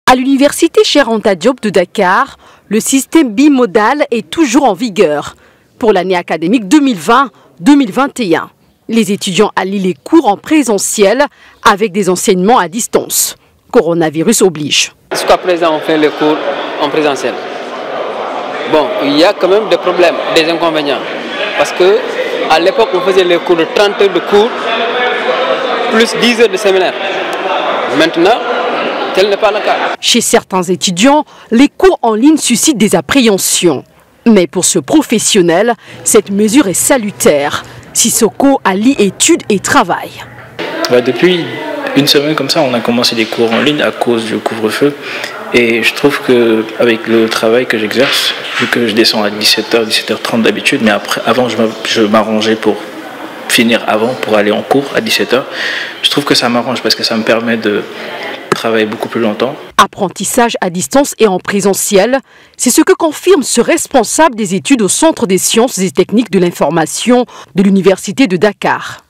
À l'université Cheikh Anta Diop de Dakar, le système bimodal est toujours en vigueur pour l'année académique 2020-2021. Les étudiants allient les cours en présentiel avec des enseignements à distance. Coronavirus oblige. Jusqu'à présent, on fait les cours en présentiel. Bon, il y a quand même des problèmes, des inconvénients. Parce qu'à l'époque, on faisait les cours de 30 heures de cours, plus 10 heures de séminaire. Maintenant, tel n'est pas le cas. Chez certains étudiants, les cours en ligne suscitent des appréhensions. Mais pour ce professionnel, cette mesure est salutaire. Sissoko allie études et travail. Depuis une semaine comme ça, on a commencé des cours en ligne à cause du couvre-feu. Et je trouve qu'avec le travail que j'exerce, vu que je descends à 17h, 17h30 d'habitude, mais avant je m'arrangeais pour finir avant, pour aller en cours à 17h, je trouve que ça m'arrange parce que ça me permet de travailler beaucoup plus longtemps. Apprentissage à distance et en présentiel, c'est ce que confirme ce responsable des études au Centre des sciences et techniques de l'information de l'Université de Dakar.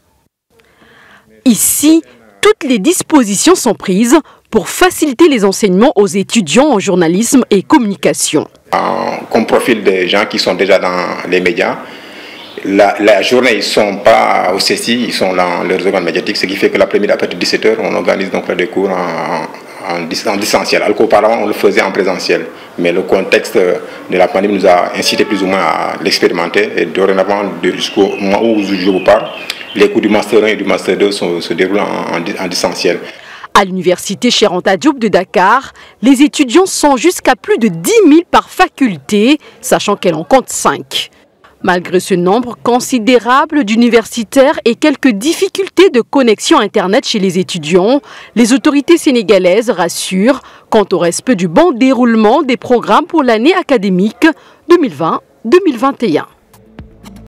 Ici, toutes les dispositions sont prises pour faciliter les enseignements aux étudiants en journalisme et communication. Comme profil des gens qui sont déjà dans les médias, la journée, ils ne sont pas au CECI, ils sont dans leurs organes médiatiques, ce qui fait que l'après-midi, à partir de 17h, on organise donc des cours en distanciel. Alors qu'auparavant, on le faisait en présentiel. Mais le contexte de la pandémie nous a incité plus ou moins à l'expérimenter. Et dorénavant, jusqu'au moment où je vous parle, les cours du Master 1 et du Master 2 se déroulent en distanciel. À l'université Cheikh Anta Diop de Dakar, les étudiants sont jusqu'à plus de 10 000 par faculté, sachant qu'elle en compte 5. Malgré ce nombre considérable d'universitaires et quelques difficultés de connexion Internet chez les étudiants, les autorités sénégalaises rassurent quant au respect du bon déroulement des programmes pour l'année académique 2020-2021.